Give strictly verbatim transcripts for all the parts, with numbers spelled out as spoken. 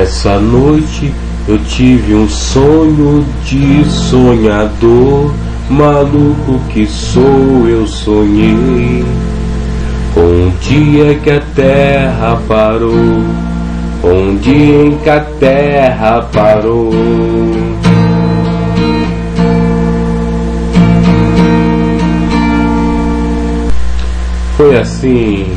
Essa noite eu tive um sonho de sonhador, maluco que sou, eu sonhei com um dia que a terra parou, um dia em que a terra parou. Foi assim,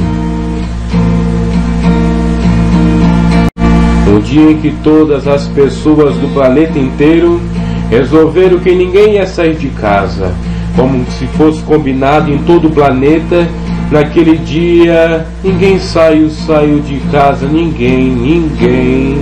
um dia em que todas as pessoas do planeta inteiro resolveram que ninguém ia sair de casa, como se fosse combinado em todo o planeta. Naquele dia, ninguém saiu, saiu de casa, ninguém, ninguém.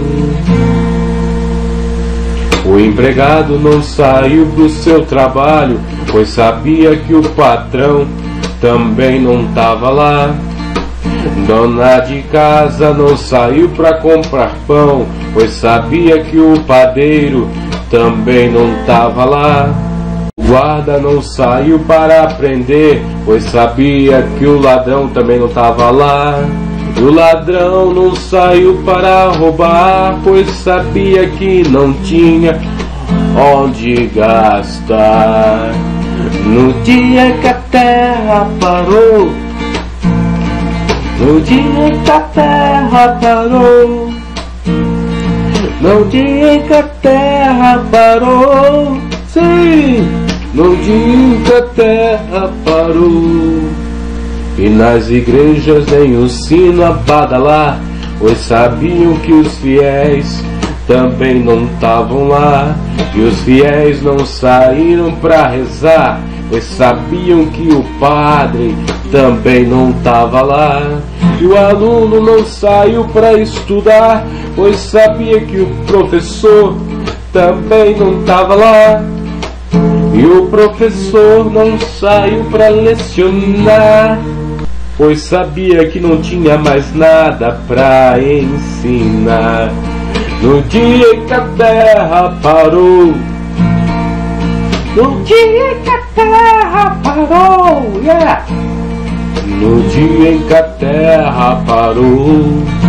O empregado não saiu pro seu trabalho, pois sabia que o patrão também não tava lá. Dona de casa não saiu pra comprar pão, pois sabia que o padeiro também não tava lá. O guarda não saiu para prender, pois sabia que o ladrão também não tava lá. E o ladrão não saiu para roubar, pois sabia que não tinha onde gastar. No dia que a terra parou, no dia que a terra parou, no dia que a terra parou, sim, no dia que a terra parou. E nas igrejas nem o sino a badalar, pois sabiam que os fiéis também não estavam lá. E os fiéis não saíram para rezar, pois sabiam que o padre também não estava lá. E o aluno não saiu para estudar, pois sabia que o professor também não estava lá. E o professor não saiu para lecionar, pois sabia que não tinha mais nada para ensinar. No dia que a terra parou, no dia que a terra parou, yeah! No dia em que a terra parou,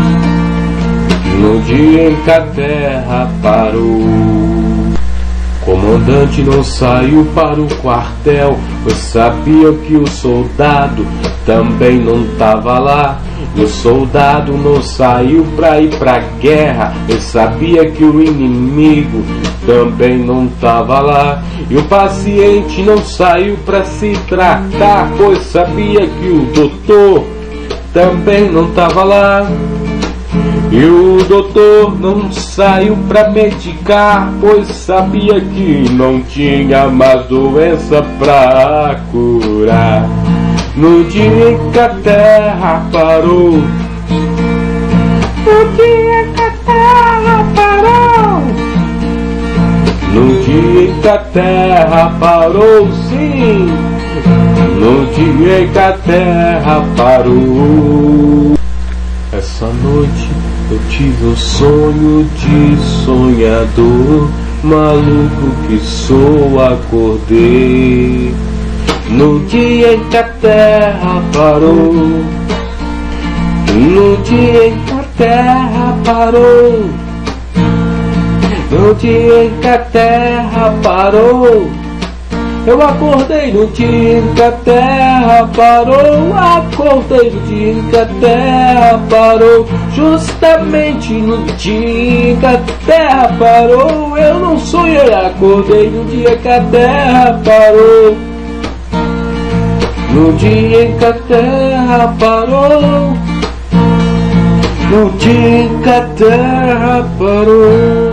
no dia em que a terra parou. Comandante não saiu para o quartel, pois sabia que o soldado também não tava lá. E o soldado não saiu para ir pra guerra, pois sabia que o inimigo também não tava lá. E o paciente não saiu para se tratar, pois sabia que o doutor também não tava lá. E o doutor não saiu para medicar, pois sabia que não tinha mais doença para curar. No dia em que a terra parou, no dia em que a terra parou, no dia em que a terra parou, sim, no dia em que a terra parou. Essa noite eu tive um sonho de sonhador, maluco que sou, acordei no dia em que a terra parou, no dia em que a terra parou, no dia em que a terra parou. Eu acordei no dia em que a terra parou, acordei no dia em que a terra parou, justamente no dia em que a terra parou. Eu não sonhei, acordei no dia que a terra parou, no dia em que a terra parou, no dia em que a terra parou.